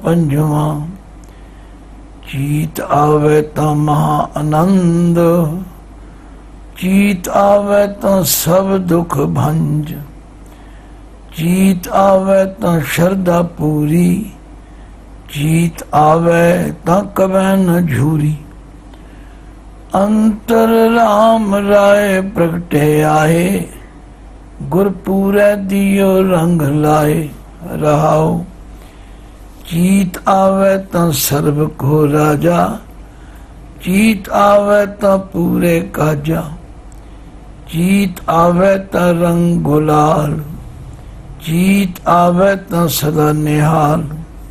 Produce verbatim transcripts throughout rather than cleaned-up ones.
पंजवा। चीत आवे ता महा आनंद, चीत आवे ता सब दुख भंज। चीत आवे ता शरदा पूरी, चीत आवे ता कबै न झूरी। अंतर राम राय प्रगटे आए, गुरपूरे दियो रंग लाए। रहाओ चीत आवे ता सर्व को राजा, चीत आवे ता पूरे काजा। चीत आवे ता रंग गुलाल, चीत आवे ता सदा निहाल।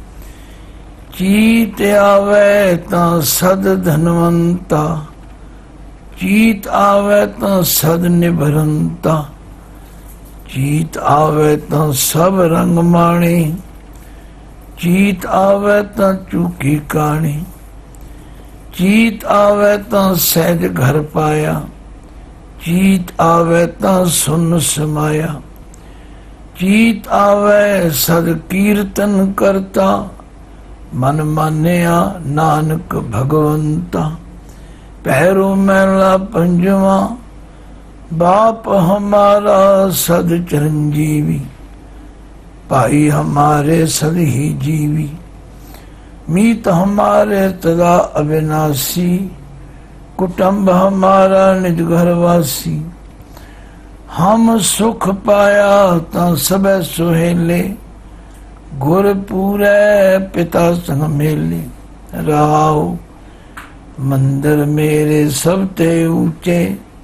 चीत आवे ता सद धनवंता, चीत आवे ता सद निभरंता। चीत आवे ता सब रंग माणी, चीत आवे ता चूकी काणी। चीत आवे ता सहज घर पाया, चीत आवे ता सुन समाया। चीत आवे सद कीर्तन करता, मन मानिया नानक भगवंता। पैरो मैला पंजवा, बाप हमारा सद चिरंजीवी। भाई हमारे सद ही जीवी, मीत हमारे तदा अविनाशी। कुटुंब हमारा निज घरवासी। हम सुख पाया ता सब सुहेले, गुर पूरे पिता संग मेले। रहाओ मंदिर मेरे सब ते ऊंचे,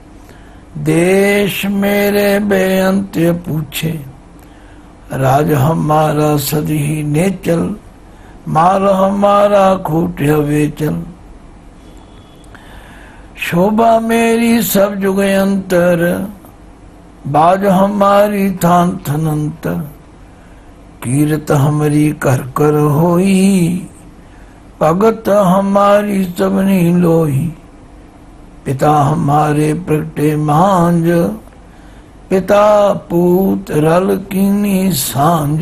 देश मेरे बेअंत पूछे। राज हमारा सदी ही नेचल, माल हमारा खूटे वेचल। शोभा मेरी सब जुग अंतर, बाज हमारी थान थनंतर। कीरत हमारी कर कर होई, भगत हमारी सबनी लोही। पिता हमारे प्रगटे मांझ, पिता पूत रल कीनी सांझ।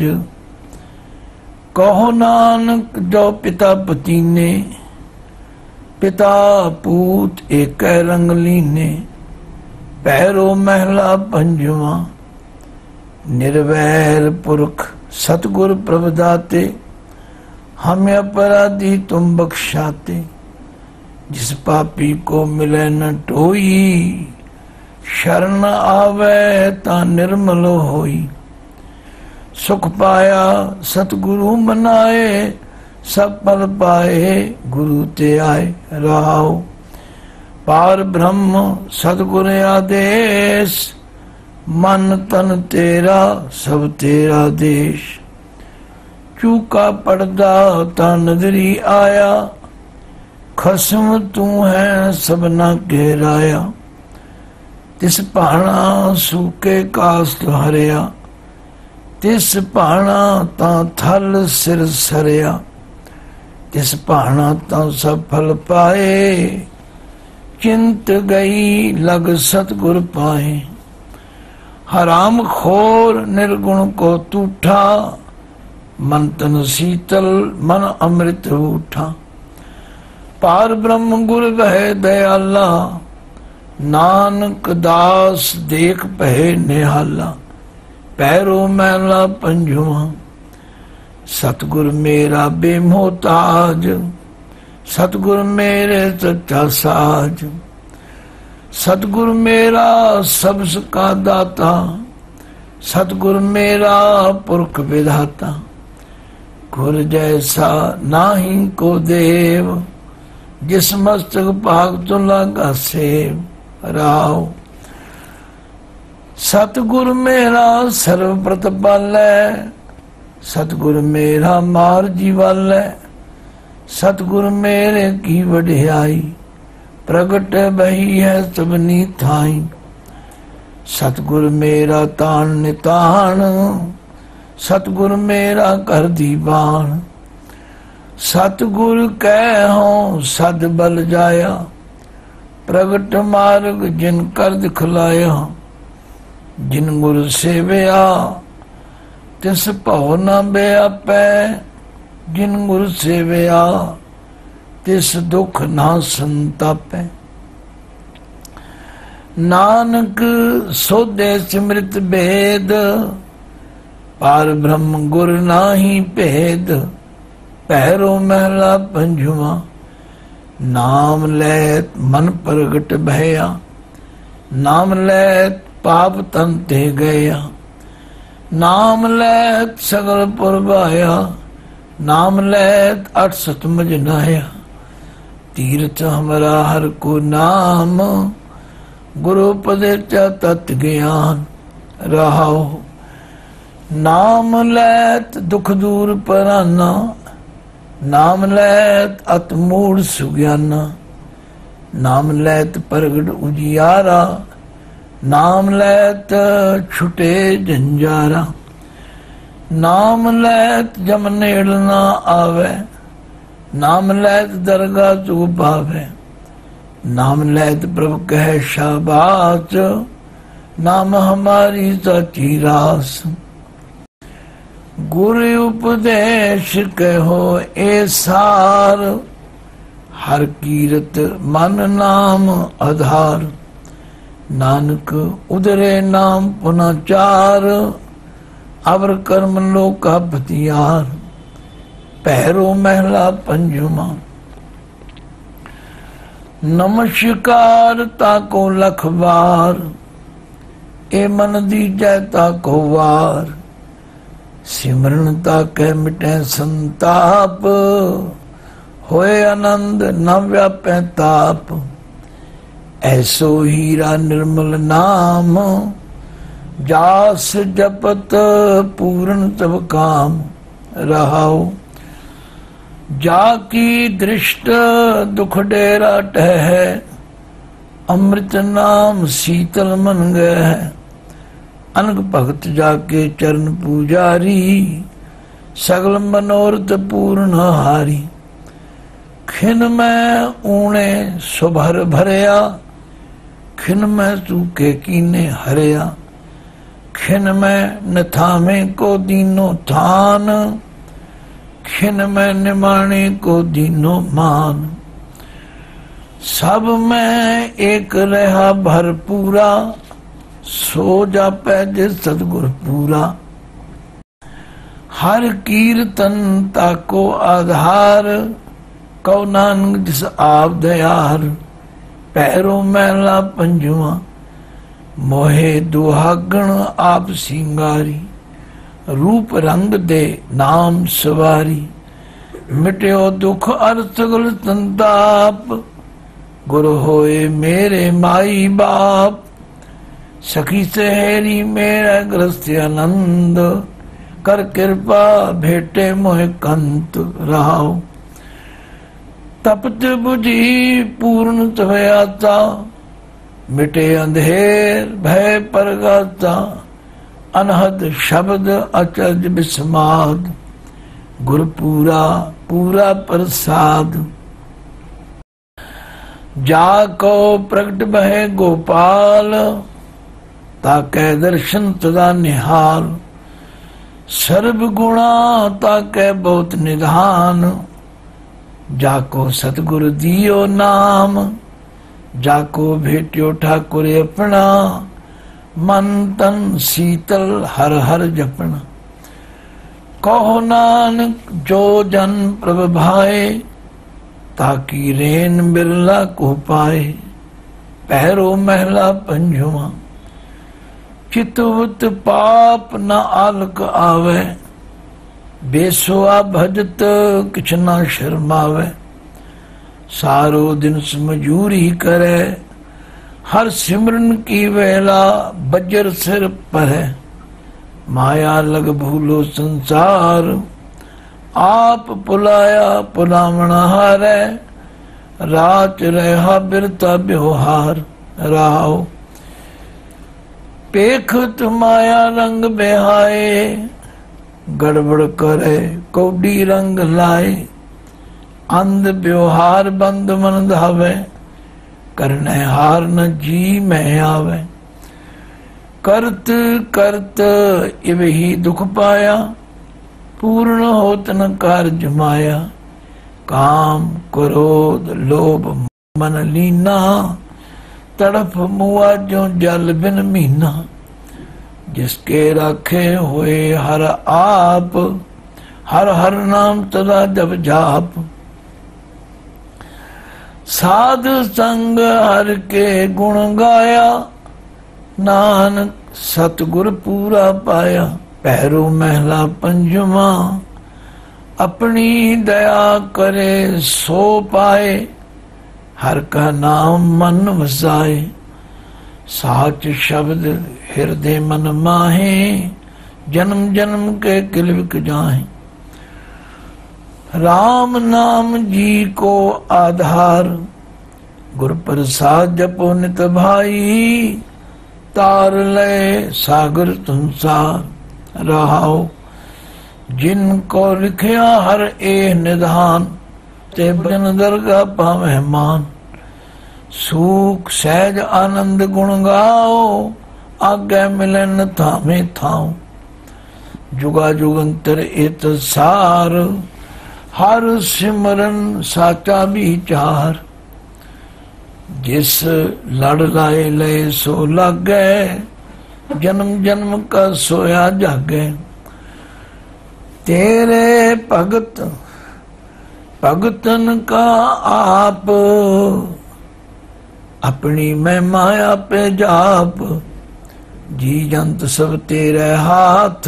कहो नानक जो पिता पतीने, पिता पूत एक रंग लीने। पैरो महला पंजवा, निर्वैर पुरख सतगुर प्रभुदाते। हमें अपराधी तुम बख्शाते, जिस पापी को मिले न टोई। शरण आवे ता निर्मल होई, सुख पाया सतगुरु मनाए। सब पल पाए गुरु ते आए। रहाओ पार ब्रह्म सतगुर आदेश, मन तन तेरा सब तेरा देश। चूका पड़दा ता नजरी आया, खसम तू है सबना घेराया। तिस भाना सूके कास हरिया, तिस भाना ता थल सिर सरिया। तिस भाना ता सब फल पाए, चिंत गई लग सतगुर पाए। हराम खोर निर्गुण को तूठा, मन तन शीतल मन अमृत उठा। पार ब्रह्म गुर वह दयाला, नानक दास देख पहे निहाला। पैरो मैला पंजवा, सतगुर मेरा बेमोहताज। सतगुर मेरे सच्चा साज। सतगुर मेरा सब का दाता, सतगुर मेरा पुरख विधाता। गुर जैसा नाही को देव, जिस मस्तक भाग तो लगा सेव। राव सतगुर मेरा सर्व प्रतिपालै, सतगुर मेरा मार जीवालै। सतगुर मेरे की वड्याई, प्रगट बही है सबनी थाई। सतगुर मेरा तान नितान, सतगुर मेरा कर दीवान। सतगुर कह हो सद बल जाया, प्रगट मार्ग जिन कर दिखलाया। जिन गुर सेवया तिस भव न व्यापै, जिन गुर सेवया तिस दुख ना संतापै। नानक सोदे सिमृत भेद पार ब्रह्म गुर नाही भेद। पैरो महला पंजुआ नाम लैत मन प्रगट भया। नाम लैत पाप तन ते गया। नाम लैत सगल पुरवाया। नाम लैत अठ सतमज नाया। तीर्थ हमरा हर को नाम गुरु पदे तत् ज्ञान रहाओ। नाम लैत दुख दूर पराना। नाम लैत अतमूढ़ सुग्याना। नाम लैत प्रगट उजियारा। नाम लैत छुटे जंजारा। नाम लैत जम नेड़ ना आवे। नाम लैत दरगाह चुग पावे। नाम लैत प्रभु कह शाबाश। नाम हमारी साची रास। गुरु उपदेश कहो ए सार। हर कीरत मन नाम आधार। नानक उदरे नाम पुनाचार। अवर कर्म लोका भतियार। पैरो महला पंजुमा नमस्कार ताको लख बार। ए मन दीजै ताको वार। सिमरन ताकै मिटै संताप। होए आनंद न व्यापै ताप। ऐसो हीरा निर्मल नाम। जास जपत पूर्ण तब काम रहाओ। जाकी दृष्ट दुख डेरा टह। अमृत नाम शीतल मन गए। अनक भगत जाके चरण पूजारी। सगल मनोरथ पूर्ण हारी। खिन में ऊणे सुभर भरया। खिन में सूखे कीने हरया। खिन में नथामे को दीनो थान। खिन में निमाणे को दीनो मान। सब में एक रहा भरपूरा। सो जापै जिस सतगुर पूरा। हर कीर्तन ताको आधार। कौ नानक जिस आप दयार। पैरों मैला पंजुआ मोहे दुहागण आप सिंगारी। रूप रंग दे नाम सवारी। मिट्यो दुख अर सगल संताप। गुरु होए मेरे माई बाप। सखी सहेली मेरा ग्रस्त आनंद। कर कृपा भेटे मोह कंत रहाओ। तपत बुझी पूर्ण तवयाता। मिटे अंधेर भय परगाता। अनहद शब्द अचज विस्माद। गुरु पूरा पूरा प्रसाद। जाको प्रगट बहे गोपाल। ताकै दर्शन सदा निहाल। सर्व गुणा ताकै बहुत निधान। जाको सतगुरु दियो नाम। जाको भेट्यो ठाकुर अपना। मन तन शीतल हर हर जपना। कहो नानक जो जन प्रभ भाए। ताकि रेन बिरला को पाए। पैरो महला पंजुआ चितवत पाप न आलक आवे। बेसुआ भजत किछ न शर्मावे। सारो दिन मजूरी करे। हर सिमरन की वेला बजर सिर पर है। माया लग भूलो संसार। आप पुलाया पुलावण हारे। रात रहा बिरता व्यवहार राहो। पेखत माया रंग बेहाए। गड़बड़ करे कौडी रंग लाए। अंध व्यवहार बंद मन धावे। करने हार न जी में आवे। करत करत इव ही दुख पाया। पूर्ण होत न कार्य माया। काम क्रोध लोभ मन लीना, तड़फ मुआ जो जल बिन मीना। जिसके राखे हुए हर आप, हर हर नाम तदा जब जाप। साध संग हर के गुण गाया, नानक सतगुर पूरा पाया। पैरो महला पंजवा, अपनी दया करे सो पाए। हर का नाम मन वसाए, साच शब्द हृदय मन माहे। जन्म जन्म के किलविक जाहे। राम नाम जी को आधार, गुर प्रसाद जपो नित भाई। तार लय सागर संसार रहाओ, जिनको लिखिया हर ए निधान। ते बजन दरगाह पावे मान, सुख सहज आनंद गुण गाओ। आगे मिलन थामे थाओ, जुगा जुगंतर एत सार। हर सिमरन साचा विचार, जिस लड़ लाए लय सो लागे। जन्म जन्म का सोया जागे। तेरे भगत भगतन का आप, अपनी मैं माया पे जाप। जी जंत सब तेरे हाथ,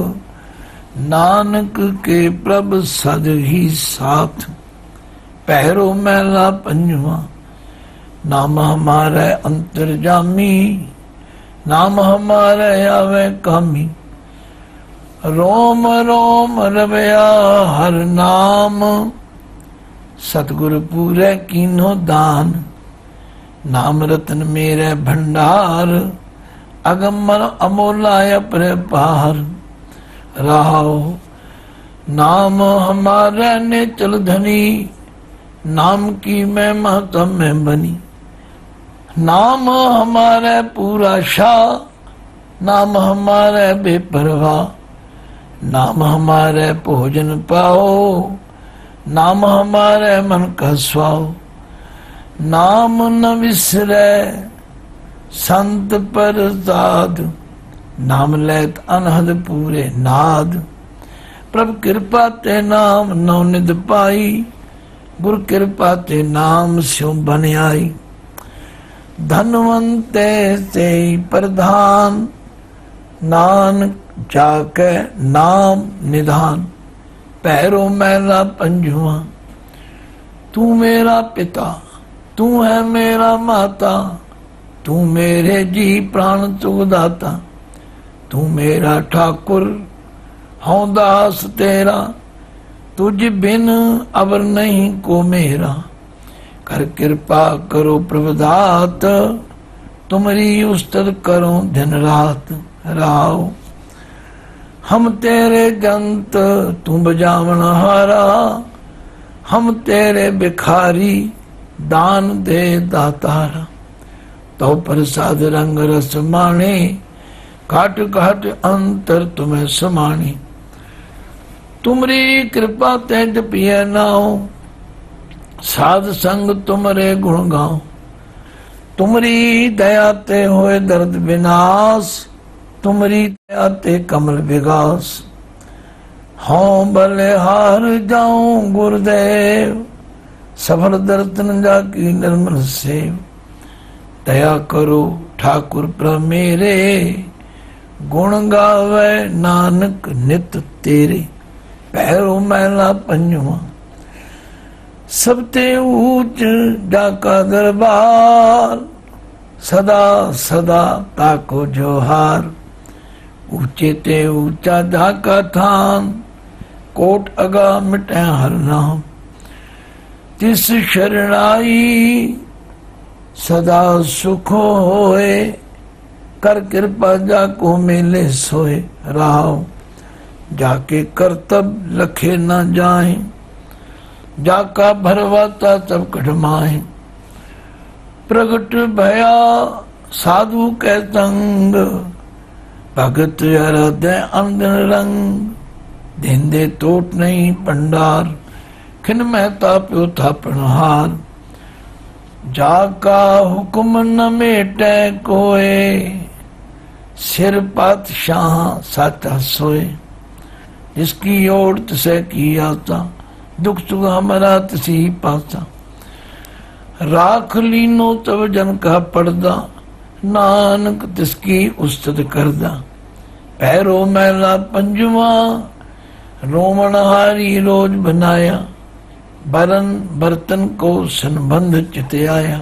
नानक के प्रभ सद ही साथ। पैरो मैला पंजवा, नाम हमारे अंतर्जामी। नाम हमारे आवे कामी। रोम रोम रवया हर नाम, सतगुरु पूरे कीनो दान। नाम रतन मेरे भंडार, अगमन अमोला अपने पार। रहाओ नाम हमारे ने चल धनी, नाम की मैं महतम में बनी। नाम हमारे पूरा शाह, नाम हमारे बेपरवाह। नाम हमारे भोजन पाओ, नाम हमारे मन का स्वाओ। नाम न विसरे संत परसाद, नाम लेत अनहद पूरे नाद। प्रभ कृपा ते नाम नवनिध पाई, गुर कृपा ते नाम स्यों बन आई। धनवंते से प्रधान, नानक जाके नाम निधान। पैरो मैला पंजुआ, तू मेरा पिता, तू है मेरा माता। तू मेरे जी प्राण सुखदाता। तू मेरा ठाकुर हूं दास तेरा। तुझ बिन अवर नहीं को मेरा। कर कृपा करो प्रभुदात, तुम्हारी उस्तद करो दिन रात। राव हम तेरे जंत, तू बजावन हारा। हम तेरे भिखारी, दान दे दातारा। तो प्रसाद रंग रस माणे, घाट घाट अंतर तुम्हें समानी। तुमरी कृपा तेज पिए नाओ, साध संग तुमरे गुण गाओ। तुमरी दया ते होए दर्द विनाश, तुमरी दया ते कमल विगास। हाँ बलिहार जाऊं गुरुदेव, सफल दर्शन जाकी निर्मल सेव। दया करो ठाकुर प्रभ मेरे, गुण गावे नानक नित तेरे। पैरो मैला पंजवा, सबते ऊंच जाका दरबार। सदा सदा ताको जोहार। ऊंचे ते ऊंचा जाका थान, कोट अगा मिटे हर नाम। तिस शरणाई सदा सुख होए, कर कृपा जाको मेले सोए। राव जाके करतब लखे न जाए, जाका भरवाता सब कठमाए। प्रगट भया साधु के संग, भगत हृदय अंदर रंग। देंदे टोट नहीं भंडार, खिन महता प्यो थापनहार। जाका हुक्म न मेटे कोए, सिर पातशाह साचा सोए। जिसकी ओर तिसे की आता, दुख सुख हमारा तिसी पासा। राख लीनो तब जन का पर्दा, नानक तिसकी उस्तत करदा। पैरो मैला पंजवा, रोमन हारी रोज बनाया। बरन बर्तन को संबंध चितयाया।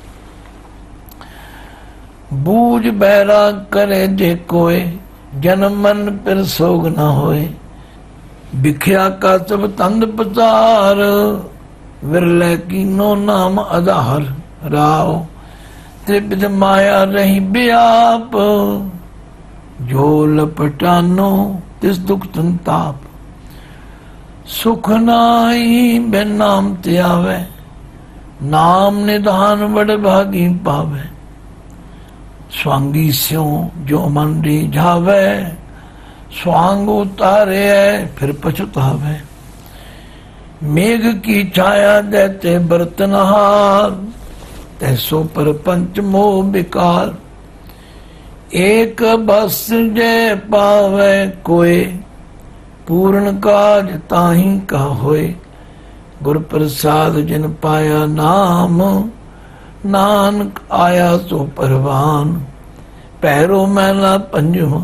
बूझ बैराग करे जे कोय, जन्म मन पर सोग न होए। बिखया का सब तंद पतार, विरले की नो नाम आधार। राव त्रिपित माया रही व्याप, जो लपटानो तिस दुख संताप। सुख नाई बिन नाम त्यावे, नाम निधान बड़ भागी पावे। स्वांगी स्यों जो मन रिझावे, स्वांग उतारे फिर पछतावे। मेघ की छाया देते बर्तनहार, तैसो पर पंच मोह विकार। एक बस जय पावे कोय, पूर्ण काज ताही का होए। गुर प्रसाद जिन पाया नाम, नानक आया सो परवान। पैरो मैला पंजवा,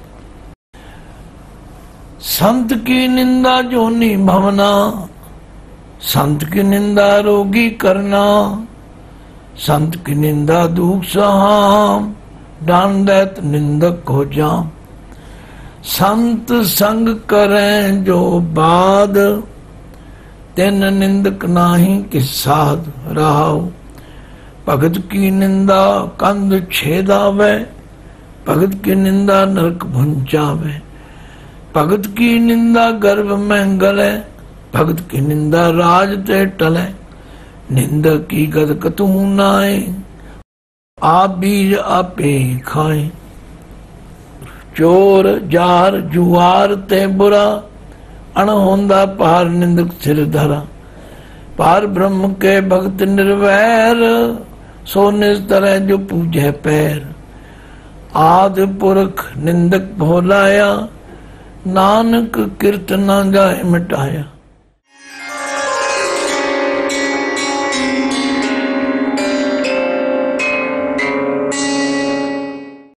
संत की निंदा जोनी भवना। संत की निंदा रोगी करना, संत की निंदा दुख सहाम। डान दैत निंदक हो जाम। संत संग करें जो बाद, तिन निंदक नाही किस साध। राव भगत की निंदा कंध छेदावे, भगत की निंदा नरक भुंचावे। भगत की निंदा गर्भ में गले, भगत की निंदा राज ते टले। निंदा की गद कतू नाए, आप बीज आपे खाए। चोर जार जुआर ते बुरा, अणहोंदा पार निंदक सिर धरा। पार ब्रह्म के भक्त निर्वैर, सो निस्तर जो पूजे पैर। आदि पुरख निंदक भोलाया, नानक कीर्त न जाए मिटाया।